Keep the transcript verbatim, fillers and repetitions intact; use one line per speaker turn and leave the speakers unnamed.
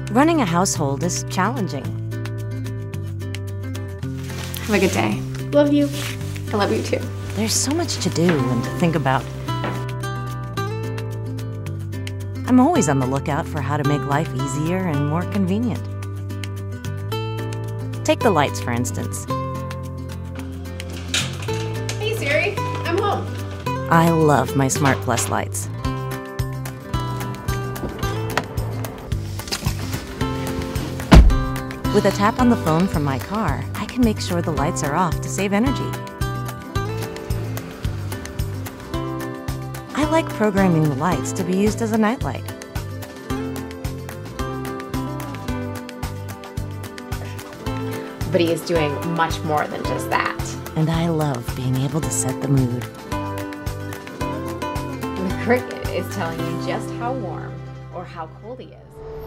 Running a household is challenging.
Have a good day.
Love you.
I love you too.
There's so much to do and to think about. I'm always on the lookout for how to make life easier and more convenient. Take the lights, for instance.
Hey Siri, I'm home.
I love my Smart Plus lights. With a tap on the phone from my car, I can make sure the lights are off to save energy. I like programming the lights to be used as a nightlight.
But he is doing much more than just that.
And I love being able to set the mood.
The cricket is telling you just how warm or how cold he is.